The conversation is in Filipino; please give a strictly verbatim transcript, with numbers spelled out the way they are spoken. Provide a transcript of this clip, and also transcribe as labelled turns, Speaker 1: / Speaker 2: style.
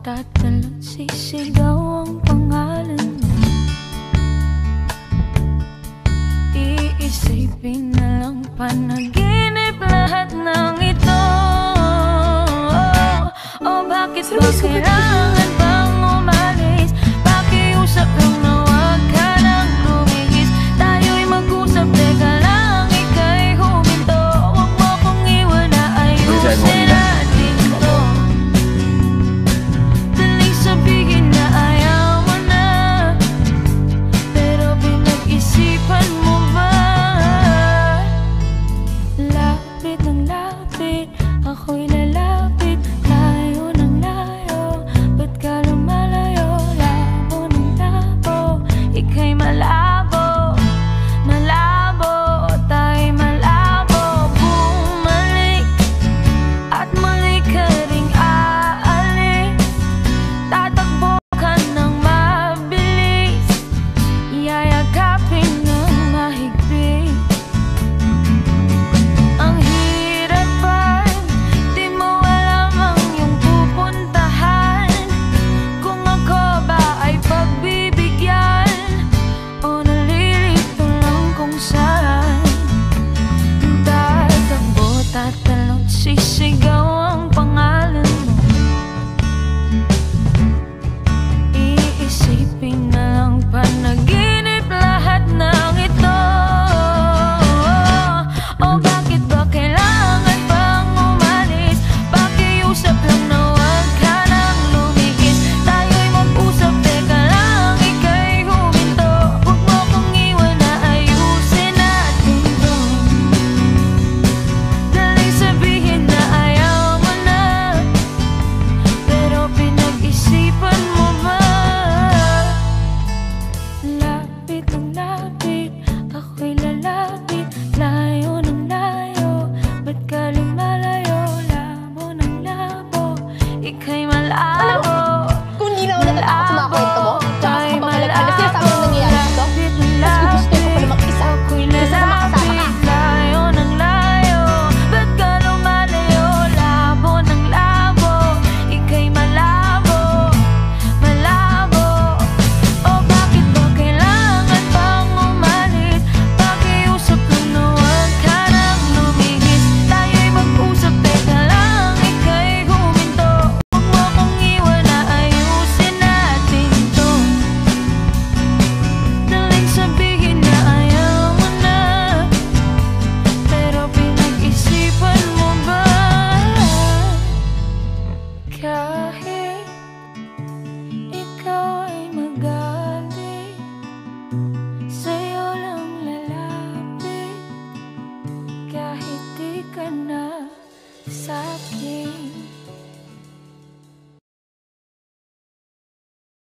Speaker 1: tatalon, sisigaw ang pangalan mo. Iisipin na lang panaginip lahat ng ito. Oh, bakit ba kailangan bang umalis? Pakiusap lang na wag ka nang lumihis. Tayo'y mag-usap, teka lang, ika'y huminto. Huwag mo kong iwan na ayusin natin to. Daling sabihin na ayaw mo na, pero pinag-isipan mo ba? Lapit ng lapit, ako'y lalapit. Layo ng layo, ba't ka lumalayo? Labo ng labo, ika'y malabo. Malabo, tayo'y malabo. Bumalik at muli ka ring aalis. Tatakbo ka ng mabilis, yayakapin ng mahigpit. Ang hirapan, di mo alam ang iyong pupuntahan. Kung ako ba ay pagbibigyan o nalilito lang kung saan. Tatakbo, tatalon, sisigaw ang pangalan mo. Iisipin na lang panaginip lahat ng ito. Oh, bakit ba kailangan bang umalis? Pakiusap lang na wag ka nang lumihis. Tayo'y mag-usap, teka lang, ika'y huminto. Huwag mo kong iwan na ayusin natin to. Daling sabihin na ayaw mo na, pero pinag-isipan mo ba? Lapit ng lapit,